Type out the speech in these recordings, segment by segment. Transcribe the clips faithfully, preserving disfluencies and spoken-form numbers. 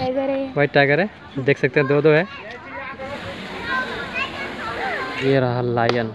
Tiger है। White tiger है, देख सकते हैं दो दो है। ये रहा लायन।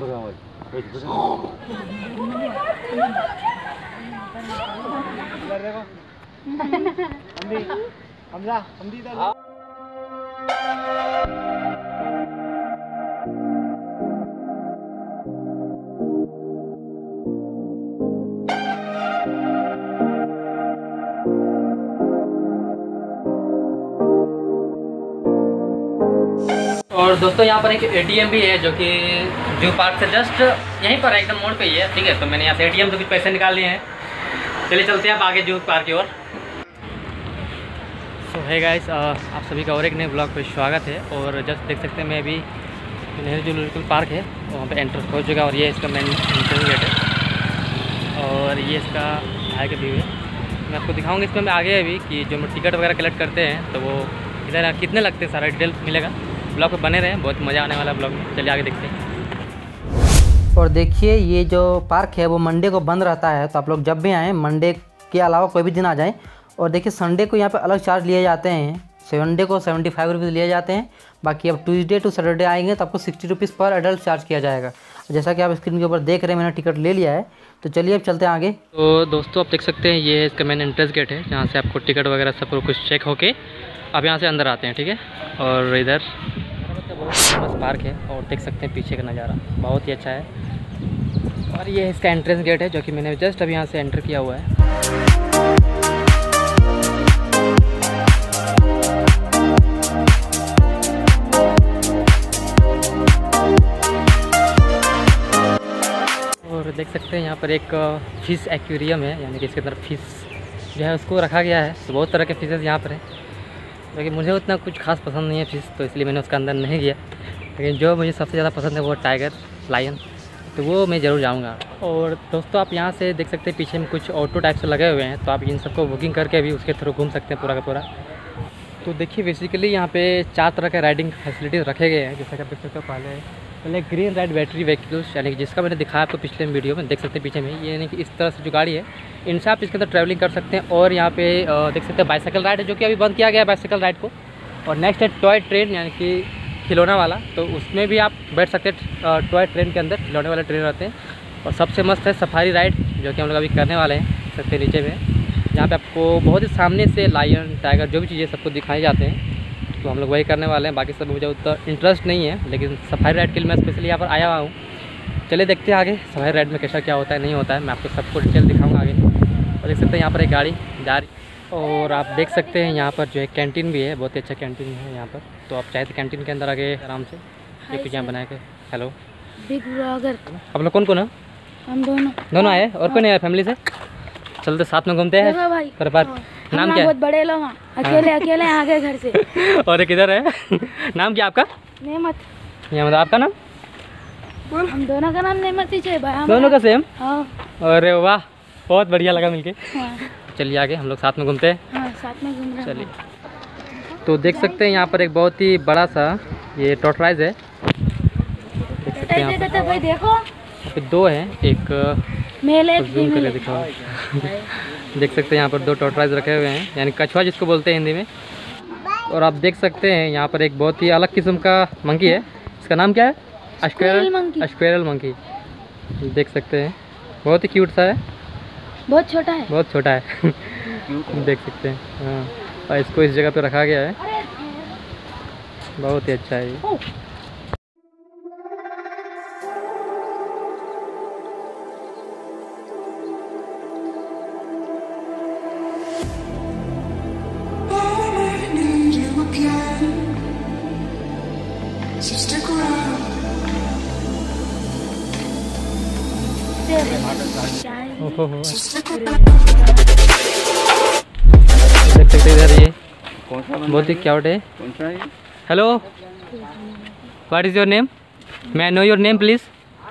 और दोस्तों यहाँ पर एक एटीएम भी है जो कि जू पार्क से जस्ट यहीं पर एकदम मोड़ पे ही है, ठीक है। तो मैंने यहाँ से एटीएम से कुछ पैसे निकाल लिए हैं। चलिए चलते हैं आप आगे जू पार्क की ओर। सो है गाइस, आप सभी का और एक नए ब्लॉग पे स्वागत है। और जस्ट देख सकते हैं मैं अभी नेहरू जूलॉजिकल पार्क है वहाँ पे एंटर हो चुका और ये इसका मेन एंट्रेंस गेट है और ये इसका आगे का व्यू है। मैं आपको दिखाऊंगा इसमें मैं आगे अभी कि जो हम टिकट वगैरह कलेक्ट करते हैं तो वो इधर कितने लगते हैं, सारा डिटेल मिलेगा। ब्लॉग पे बने रहें, बहुत मज़ा आने वाला ब्लॉग में। चलिए आगे देखते हैं। और देखिए ये जो पार्क है वो मंडे को बंद रहता है, तो आप लोग जब भी आएँ मंडे के अलावा कोई भी दिन आ जाएँ। और देखिए संडे को यहाँ पे अलग चार्ज लिए जाते हैं, संडे को सेवेंटी फाइव रुपीज़ लिए जाते हैं। बाकी अब ट्यूसडे टू सैटरडे आएंगे तो आपको सिक्सटी रुपीज़ पर एडल्ट चार्ज किया जाएगा। जैसा कि आप स्क्रीन के ऊपर देख रहे हैं मैंने टिकट ले लिया है, तो चलिए अब चलते हैं आगे। तो दोस्तों आप देख सकते हैं ये इसका मेन एंट्रेंस गेट है जहाँ से आपको टिकट वगैरह सब कुछ चेक होके आप यहाँ से अंदर आते हैं, ठीक है। और इधर बहुत फेमस पार्क है और देख सकते हैं पीछे का नज़ारा बहुत ही अच्छा है। और ये इसका एंट्रेंस गेट है जो कि मैंने जस्ट अभी यहाँ से एंटर किया हुआ है। और देख सकते हैं यहाँ पर एक फ़िश एक्वेरियम है, यानी कि इसके अंदर फ़िश जो है उसको रखा गया है। तो बहुत तरह के फ़िशेज़ यहाँ पर हैं, लेकिन मुझे उतना कुछ खास पसंद नहीं है फ़िश, तो इसलिए मैंने उसका अंदर नहीं गया। लेकिन जो मुझे सबसे ज़्यादा पसंद है वो टाइगर लायन, तो वो मैं ज़रूर जाऊँगा। और दोस्तों आप यहाँ से देख सकते हैं पीछे में कुछ ऑटो टाइप से लगे हुए हैं, तो आप इन सबको बुकिंग करके भी उसके थ्रू घूम सकते हैं पूरा का पूरा। तो देखिए बेसिकली यहाँ पे चार तरह के राइडिंग फैसिलिटीज़ रखे गए हैं, जैसा कि आप देख सकते हो। पहले पहले ग्रीन राइड बैटरी व्हीकल्स, यानी कि जिसका मैंने दिखाया आपको पिछले वीडियो में, देख सकते हैं पीछे में, यानी कि इस तरह से जो गाड़ी है इनसे आप इसके अंदर ट्रैवलिंग कर सकते हैं। और यहाँ पे देख सकते हैं बाइसाइकिल राइड है जो कि अभी बंद किया गया है बाइसाइकिल राइड को। और नेक्स्ट है टॉय ट्रेन, यानी कि खिलौना वाला, तो उसमें भी आप बैठ सकते हैं। टॉय ट्रेन के अंदर खिलौने वाले ट्रेन रहते हैं। और सबसे मस्त है सफारी राइड जो कि हम लोग अभी करने वाले हैं, देख सकते हैं नीचे में, जहाँ पे आपको बहुत ही सामने से लायन टाइगर जो भी चीज़ें सबको दिखाई जाते हैं, तो हम लोग वही करने वाले हैं। बाकी सब मुझे उतना इंटरेस्ट नहीं है, लेकिन सफारी राइड के लिए मैं स्पेशली यहाँ पर आया हुआ हूँ। चलिए देखते हैं आगे सफारी राइड में कैसा क्या होता है नहीं होता है, मैं आपको सबको डिटेल दिखाऊँगा आगे। और देख सकते हैं यहाँ पर एक गाड़ी जा रही, और आप देख सकते हैं यहाँ पर जो है कैंटीन भी है, बहुत ही अच्छा कैंटीन है यहाँ पर। तो आप चाहे तो कैंटीन के अंदर आगे आराम से ये कुछ यहाँ बना के। हेलो बिग ब्लॉगर, आप लोग कौन कौन है? हम दोनों दोनों आए और कोई नहीं आया फैमिली से? चलते साथ में घूमते हैं भाई। पर बात नाम क्या है? बहुत बड़े लोग हैं, अकेले अकेले आ गए घर से। और एक इधर है नाम क्या आपका? नेमत। नेमत, आपका नाम? हम दोनों का नाम नेमत ही है भाई। दोनों का सेम? हाँ। अरे वाह, बहुत बढ़िया लगा मिलके। हाँ। चलिए आगे हम लोग साथ में घूमते हैं। हाँ, साथ में घूम रहे हैं। चलिए, तो देख सकते हैं यहाँ पर एक बहुत ही बड़ा सा ये टॉर्टोइज है, देख सकते हैं यहाँ पर। भाई देखो यहाँ पे दो हैं, एक मेल एक जूम करके दिखाओ। देख सकते हैं यहाँ पर दो टॉर्टोइज रखे हुए हैं, यानी कछुआ जिसको बोलते हैं हिंदी में। और आप देख सकते हैं यहाँ पर एक बहुत ही अलग किस्म का मंकी है, इसका नाम क्या है? Squirrel squirrel monkey. देख सकते हैं बहुत ही क्यूट सा है, बहुत छोटा है, बहुत छोटा है। देख सकते हैं हाँ, और इसको इस जगह पे रखा गया है, बहुत ही अच्छा है ये। ओहो हो, देख सकते हैं इधर ये बहुत ही क्यूट है। Hello, what is your name? may I know your name please?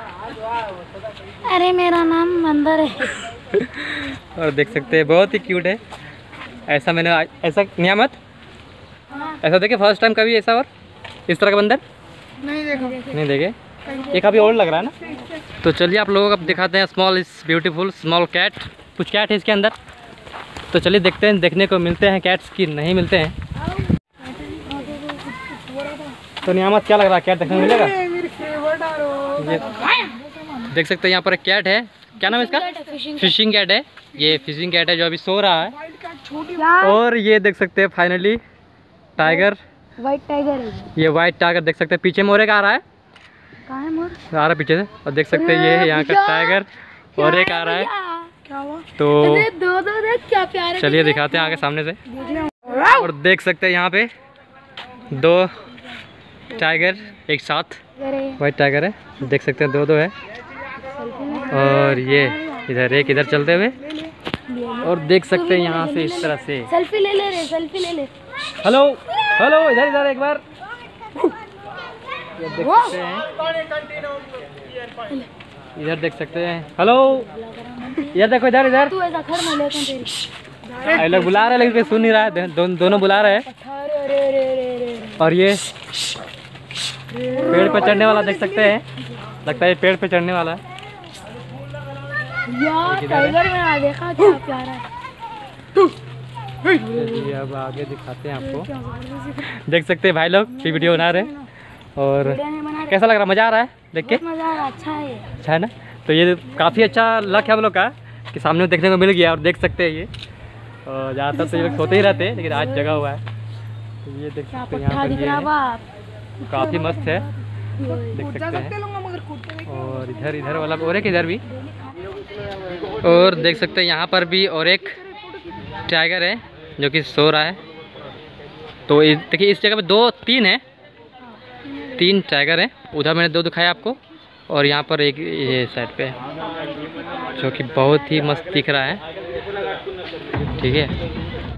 अरे मेरा नाम मंदर है। और देख सकते हैं बहुत ही क्यूट है। ऐसा मैंने ऐसा नियामत ऐसा देखे फर्स्ट टाइम कभी ऐसा, और इस तरह का बंदर नहीं देखो, नहीं देखे, ये काफ़ी और लग रहा है ना। तो चलिए आप लोगों को अब दिखाते हैं स्मॉल इस ब्यूटीफुल स्मॉल कैट। कुछ कैट है इसके अंदर, तो चलिए देखते हैं, देखने को मिलते हैं कैट्स की नहीं मिलते हैं। तो नियामत क्या लग रहा है, कैट देखने को मिलेगा? ये देख सकते हैं यहाँ पर एक कैट है, क्या नाम है इसका? फिशिंग कैट है। ये फिशिंग कैट है जो अभी सो रहा है। और ये देख सकते हैं फाइनली टाइगर, व्हाइट टाइगर है। ये व्हाइट टाइगर देख सकते हैं। पीछे मोर एक आ रहा है, कहाँ है मोर? आ रहा है पीछे से। और देख सकते हैं ये है यहाँ का टाइगर और एक आ रहा है। क्या हुआ? तो दो दो देख क्या प्यारे। चलिए दिखाते हैं आगे सामने से। और देख सकते हैं यहाँ पे दो टाइगर एक साथ, व्हाइट टाइगर है, देख सकते हैं दो दो है। और ये इधर एक इधर चलते हुए, और देख सकते हैं यहाँ से इस तरह से सेल्फी ले ले रे, सेल्फी ले ले। हेलो हेलो, इधर इधर एक बार देख सकते हैं, इधर देख सकते हैं। हेलो इधर देखो, इधर इधर तू ऐसा खड़ मैं लेता हूं तेरी। ये लोग बुला रहे हैं लेकिन कोई सुन नहीं रहा है, दो, दोनों बुला रहे हैं। अरे रे रे रे रे। और ये पेड़ पे चढ़ने वाला देख सकते हैं, लगता है ये पेड़ पे चढ़ने वाला है। यार टाइगर में देखा क्या प्यारा है। चलिए अब आगे दिखाते हैं आपको। देख सकते हैं भाई लोग भी वीडियो बना रहे हैं। और कैसा लग रहा है, मज़ा आ रहा है देख के? मजा आ रहा, अच्छा है ये। अच्छा है ना? तो ये काफ़ी अच्छा लक है हम लोग का कि सामने देखने को मिल गया। और देख सकते हैं ये ज़्यादातर तो ये लोग सोते ही रहते हैं, लेकिन आज जगह हुआ है। तो ये देख सकते हैं यहाँ पर ये काफ़ी मस्त है, देख सकते हैं। और इधर इधर वाला और एक इधर भी, और देख सकते हैं यहाँ पर भी और एक टाइगर है जो कि सो रहा है। तो देखिए इस जगह पे दो तीन है, तीन टाइगर हैं। उधर मैंने दो दिखाया आपको, और यहाँ पर एक ये साइड पे है जो कि बहुत ही मस्त दिख रहा है। ठीक है,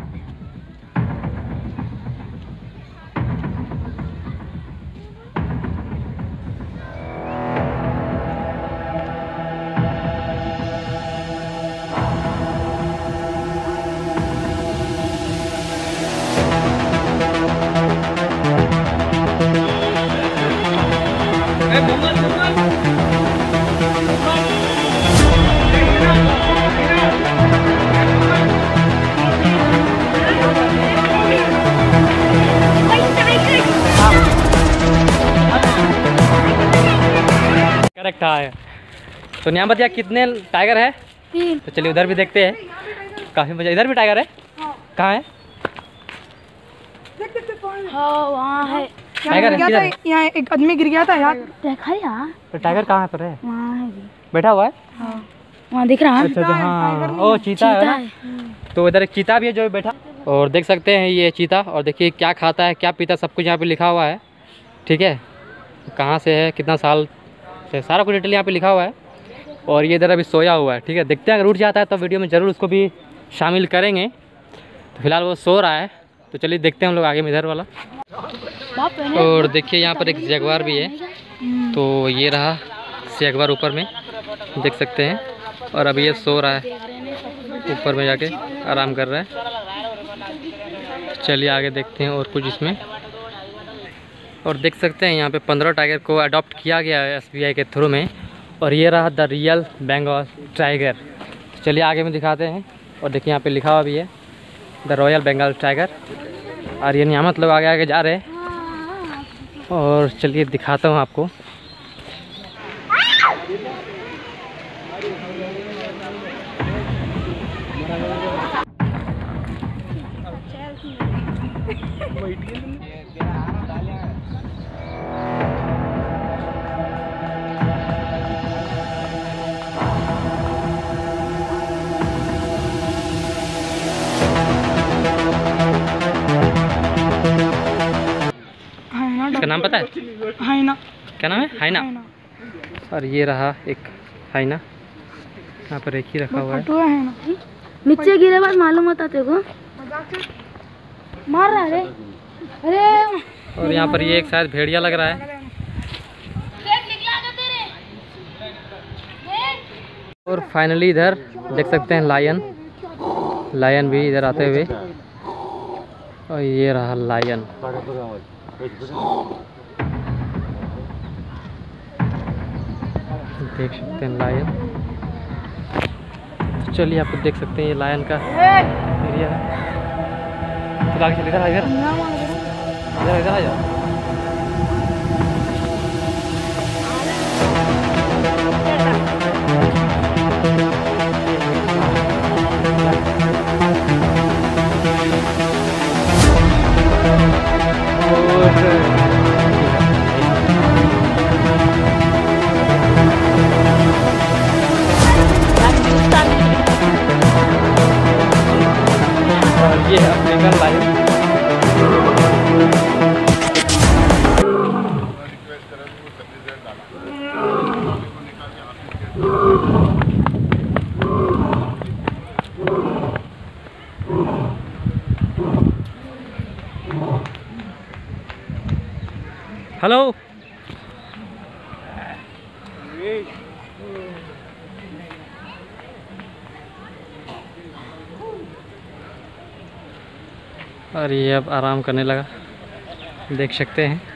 करेक्ट है। तो नियामत यार कितने टाइगर है? तीन। तो चलिए उधर भी देखते हैं, काफ़ी मजा। इधर भी टाइगर है? कहाँ है? हाँ वहाँ है टाइगर है किधर? यहाँ एक आदमी गिर गया था यार। देखा यार? तो टाइगर कहाँ पर है? वहाँ है, बैठा हुआ है? हाँ वहाँ दिख रहा है। अच्छा अच्छा, हाँ ओ चीता है ना? तो इधर एक चीता भी है जो बैठा। और देख सकते हैं ये चीता, और देखिए क्या खाता है क्या पीता, सब कुछ यहाँ पे लिखा हुआ है। ठीक है, कहाँ से है, कितना साल से, सारा कुछ डिटेल यहाँ पे लिखा हुआ है। और ये इधर अभी सोया हुआ है। ठीक है, देखते हैं अगर उठ जाता है तो वीडियो में ज़रूर उसको भी शामिल करेंगे। तो फिलहाल वो सो रहा है, तो चलिए देखते हैं हम लोग आगे में इधर वाला। और देखिए यहाँ पर एक जगुआर भी है। तो ये रहा जगुआर ऊपर में, देख सकते हैं। और अभी ये सो रहा है, ऊपर में जाके आराम कर रहा है। चलिए आगे देखते हैं और कुछ इसमें। और देख सकते हैं यहाँ पे पंद्रह टाइगर को अडॉप्ट किया गया है एस बी आई के थ्रू में। और ये रहा द रियल बंगाल टाइगर। चलिए आगे में दिखाते हैं। और देखिए यहाँ पे लिखा हुआ भी है द रॉयल बंगाल टाइगर। और ये नियामत लोग आगे आगे जा रहे हैं। और चलिए दिखाता हूँ आपको। इसका नाम पता है? हाइना। क्या नाम है? हाइना। और ये रहा एक हाइना, यहाँ पर एक ही रखा हुआ है। नीचे गिरे बाद मालूम होता तेरे को, मार रहा है। अरे और यहाँ पर ये एक शायद भेड़िया लग रहा है। और फाइनली इधर देख सकते हैं लायन, लायन भी इधर आते हुए। और ये रहा लायन। देख सकते हैं लायन। चलिए आप देख सकते हैं ये लायन का एरिया है। तो आगे चल, इधर आ, इधर इधर इधर आ जाओ। और ये है अफ्रीकन लाइफ। हेलो, और ये अब आराम करने लगा, देख सकते हैं।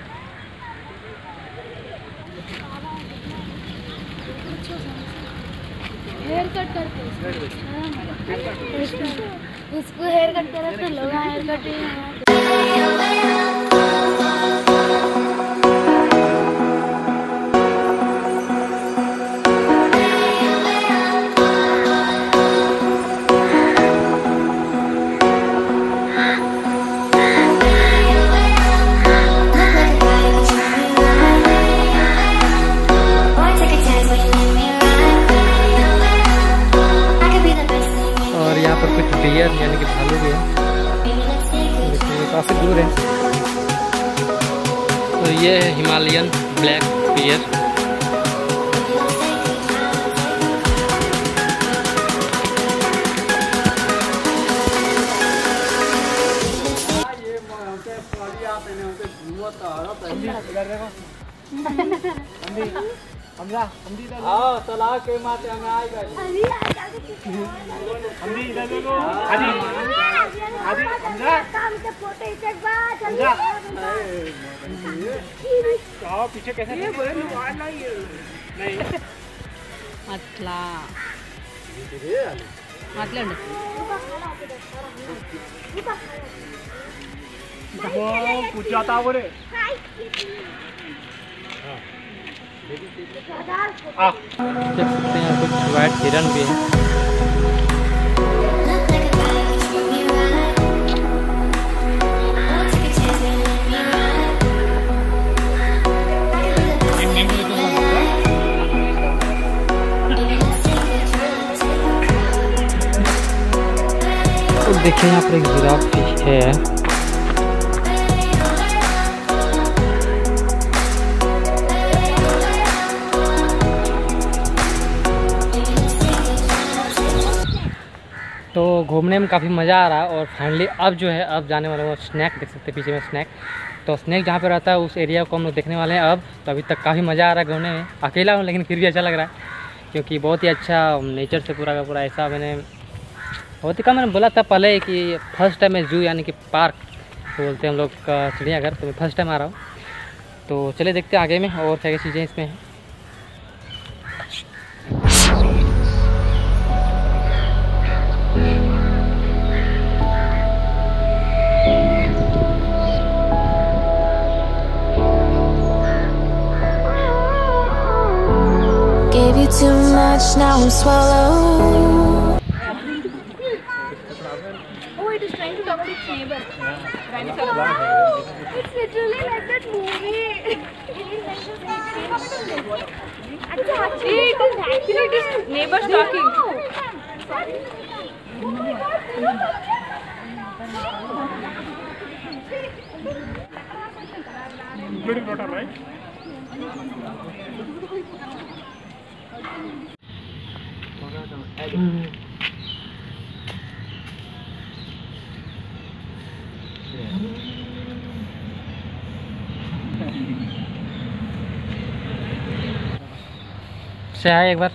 हेयर कट करते इसको हेयर कट करे तो लोग हेयर कट डियर यानी कि भालू भी है, लेकिन काफ़ी दूर है। तो ये है हिमालयन ब्लैक बियर। आओ तलाक के माते हमें आएगा हमदी इधर देखो आदि आदि हमजा काम के फोटो एक बार हमजा आओ पीछे कैसे ये बोले नहीं अट्ला मतलब वो कुछ जाता बोले देख सकते हैं कुछ वाइट हिरन भी है। तो देखिए यहाँ पर एक जिराफ भी है। तो घूमने में काफ़ी मज़ा आ रहा है। और फाइनली अब जो है अब जाने वाले वो स्नैक देख सकते हैं पीछे में स्नैक। तो स्नैक जहाँ पे रहता है उस एरिया को हम लोग देखने वाले हैं अब। तो अभी तक काफ़ी मज़ा आ रहा है घूमने में, अकेला हूँ लेकिन फिर भी अच्छा लग रहा है क्योंकि बहुत ही अच्छा नेचर से पूरा का पूरा ऐसा मैंने बहुत ही कम मैंने बोला था पहले कि फर्स्ट टाइम मैं जू यानी कि पार्क तो बोलते हैं हम लोग का चिड़ियाघर, तो मैं फर्स्ट टाइम आ रहा हूँ। तो चले देखते हैं आगे में और क्या क्या चीज़ें इसमें हैं। Gave you too much, now I'm swallowed. Oh, it is trying to talk to its neighbor. Wow, it's literally like that movie. It is actually it is neighbors talking. including daughter, right? से आए एक बार।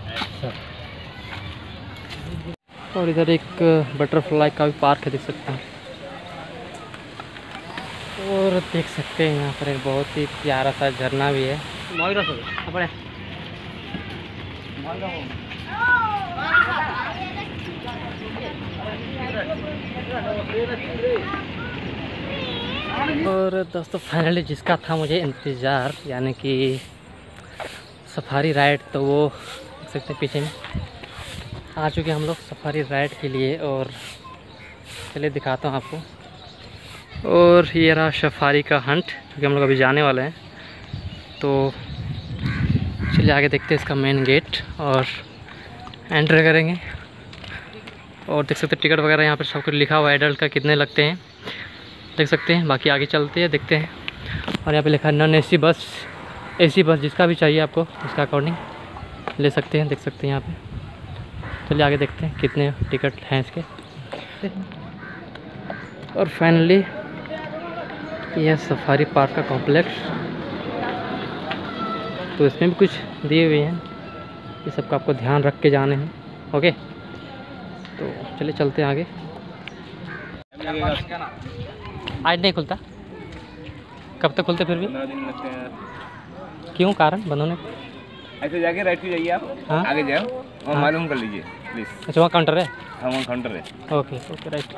और इधर एक butterfly का भी park है देख सकते हैं। और देख सकते हैं यहाँ पर एक बहुत ही प्यारा सा झरना भी है। और दोस्तों फाइनली जिसका था मुझे इंतज़ार, यानी कि सफारी राइड, तो वो देख सकते हैं पीछे में आ चुके हम लोग सफारी राइड के लिए। और चलिए दिखाता हूँ आपको। और ये रहा सफारी का हंट, क्योंकि हम लोग अभी जाने वाले हैं। तो चलिए आगे देखते हैं इसका मेन गेट और एंटर करेंगे। और देख सकते हैं टिकट वगैरह यहाँ पर सब कुछ लिखा हुआ है, एडल्ट का कितने लगते हैं देख सकते हैं। बाकी आगे चलते हैं देखते हैं। और यहाँ पे लिखा है non AC bus, AC bus जिसका भी चाहिए आपको उसका अकॉर्डिंग ले सकते हैं, देख सकते हैं यहाँ पे। चलिए आगे देखते हैं कितने टिकट हैं इसके। और फाइनली यह सफारी पार्क का कॉम्प्लेक्स, तो इसमें भी कुछ दिए हुए हैं, ये सबका आपको ध्यान रख के जाने हैं। ओके, तो चलिए चलते हैं आगे। आज नहीं खुलता, कब तक खुलते फिर भी? दिन लगते हैं। क्यों, कारण बंद होने? ऐसे जाके राइट पे जाइए आप। हाँ? आगे जाओ और हाँ? मालूम कर लीजिए प्लीज़। अच्छा वहाँ काउंटर है? हाँ वहाँ काउंटर है। Okay okay right.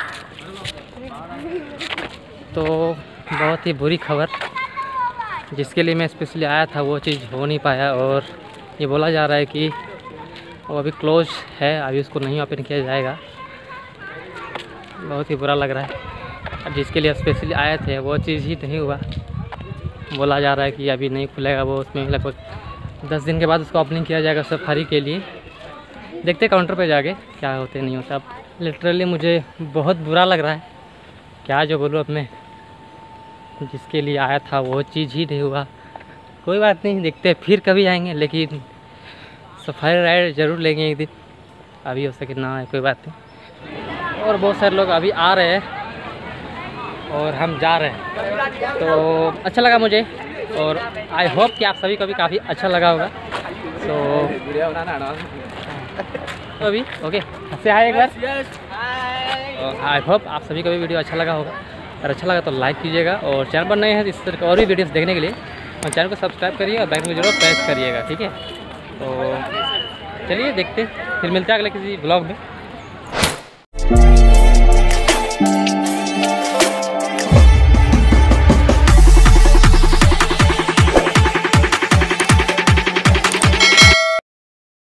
तो बहुत ही बुरी खबर, जिसके लिए मैं स्पेशली आया था वो चीज़ हो नहीं पाया। और ये बोला जा रहा है कि वो अभी क्लोज है, अभी उसको नहीं ओपन किया जाएगा। बहुत ही बुरा लग रहा है। अब जिसके लिए स्पेशली आए थे वो चीज़ ही नहीं हुआ। बोला जा रहा है कि अभी नहीं खुलेगा वो, उसमें लगभग दस दिन के बाद उसको ओपनिंग किया जाएगा सफारी के लिए। देखते काउंटर पे जाके क्या होते नहीं होता। अब लिटरली मुझे बहुत बुरा लग रहा है, क्या जो बोलूँ अब मैं। जिसके लिए आया था वो चीज़ ही नहीं हुआ। कोई बात नहीं, देखते फिर कभी आएंगे, लेकिन सफारी राइड ज़रूर लेंगे एक दिन। अभी हो सके ना आए, कोई बात नहीं। और बहुत सारे लोग अभी आ रहे हैं और हम जा रहे हैं, तो अच्छा लगा मुझे। और आई होप कि आप सभी को भी काफ़ी अच्छा लगा होगा। तो अभी ओके से आए एक बार। आई होप आप सभी को भी वीडियो अच्छा लगा होगा। अगर अच्छा लगा तो लाइक कीजिएगा, और चैनल पर नए हैं इस तरह के और भी वीडियोस देखने के लिए और चैनल को सब्सक्राइब करिए और बेल को जरूर प्रेस करिएगा, ठीक है। तो चलिए देखते, फिर मिलते हैं अगले किसी ब्लॉग में।